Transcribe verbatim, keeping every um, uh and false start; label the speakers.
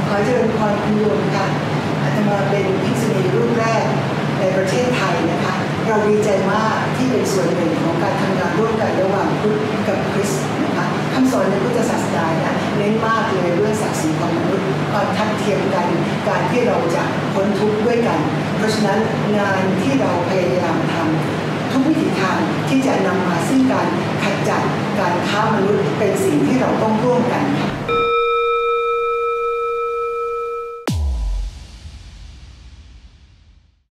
Speaker 1: ขอเจริญพรคุณโยมค่ะอาตมาเป็นภิกษุณีรุ่นแรกในประเทศไทยนะคะเราดีใจมากที่เป็นส่วนหนึ่งของการทำงานร่วมกันระหว่างพุทธกับคริสต์นะคะคำสอนในพุทธศาสนาเนี่ยเน้นมากเลยเรื่องศักดิ์ศรีของมนุษย์ความทัดเทียมกันการที่เราจะพ้นทุกข์ด้วยกันเพราะฉะนั้นงานที่เราพยายามทำทุกวิถีทางที่จะนำมาซึ่งการขจัดการค้ามนุษย์เป็นสิ่งที่เราต้องร่วมกัน